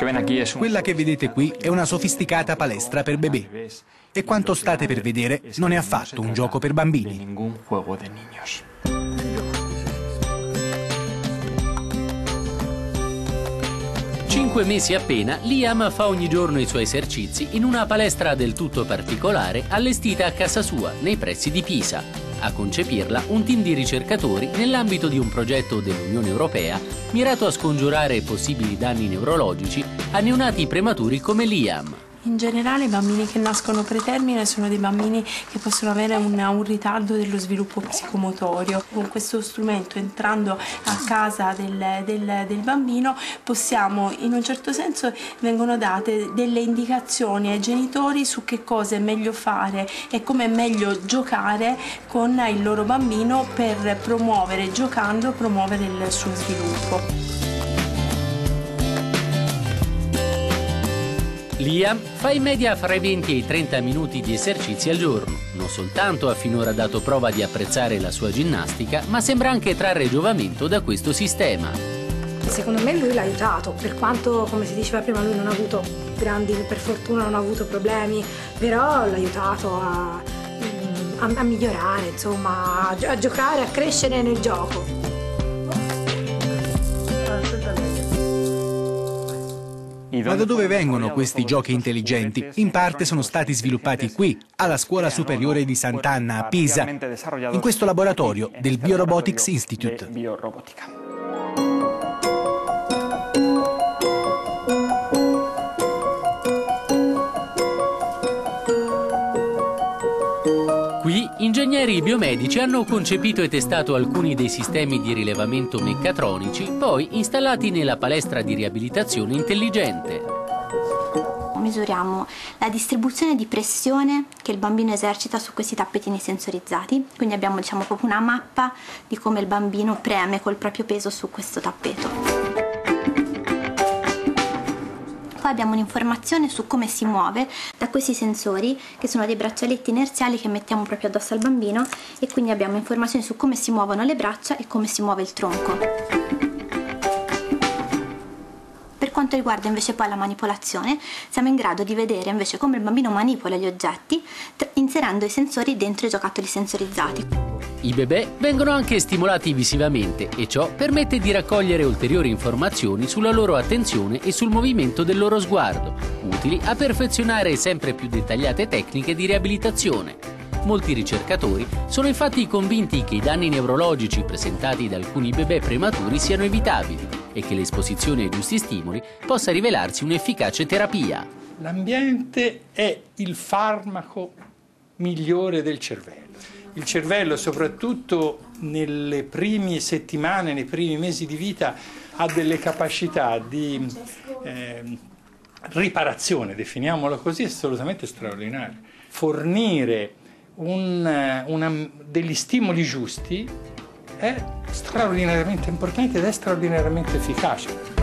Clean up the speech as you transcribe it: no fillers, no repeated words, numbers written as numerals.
Quella che vedete qui è una sofisticata palestra per bebè. E quanto state per vedere non è affatto un gioco per bambini. 5 mesi appena, Liam fa ogni giorno i suoi esercizi in una palestra del tutto particolare allestita a casa sua, nei pressi di Pisa. A concepirla un team di ricercatori nell'ambito di un progetto dell'Unione Europea mirato a scongiurare possibili danni neurologici a neonati prematuri come Liam. In generale i bambini che nascono pretermine sono dei bambini che possono avere un ritardo dello sviluppo psicomotorio. Con questo strumento, entrando a casa del bambino, possiamo, in un certo senso, vengono date delle indicazioni ai genitori su che cosa è meglio fare e come è meglio giocare con il loro bambino per promuovere, giocando, promuovere il suo sviluppo. Liam fa in media fra i 20 e i 30 minuti di esercizi al giorno. Non soltanto ha finora dato prova di apprezzare la sua ginnastica, ma sembra anche trarre giovamento da questo sistema. Secondo me lui l'ha aiutato, per quanto, come si diceva prima, lui non ha avuto per fortuna non ha avuto problemi, però l'ha aiutato a migliorare, insomma, a giocare, a crescere nel gioco. Ma da dove vengono questi giochi intelligenti? In parte sono stati sviluppati qui, alla Scuola Superiore di Sant'Anna a Pisa, in questo laboratorio del Biorobotics Institute. Qui, ingegneri biomedici hanno concepito e testato alcuni dei sistemi di rilevamento meccatronici, poi installati nella palestra di riabilitazione intelligente. Misuriamo la distribuzione di pressione che il bambino esercita su questi tappetini sensorizzati, quindi abbiamo proprio una mappa di come il bambino preme col proprio peso su questo tappeto. Poi abbiamo un'informazione su come si muove da questi sensori, che sono dei braccialetti inerziali che mettiamo proprio addosso al bambino, e quindi abbiamo informazioni su come si muovono le braccia e come si muove il tronco. Per quanto riguarda invece poi la manipolazione, siamo in grado di vedere invece come il bambino manipola gli oggetti inserendo i sensori dentro i giocattoli sensorizzati. I bebè vengono anche stimolati visivamente e ciò permette di raccogliere ulteriori informazioni sulla loro attenzione e sul movimento del loro sguardo, utili a perfezionare sempre più dettagliate tecniche di riabilitazione. Molti ricercatori sono infatti convinti che i danni neurologici presentati da alcuni bebè prematuri siano evitabili e che l'esposizione ai giusti stimoli possa rivelarsi un'efficace terapia. L'ambiente è il farmaco migliore del cervello. Il cervello, soprattutto nelle prime settimane, nei primi mesi di vita, ha delle capacità di riparazione, definiamola così, assolutamente straordinarie. Fornire degli stimoli giusti è straordinariamente importante ed è straordinariamente efficace.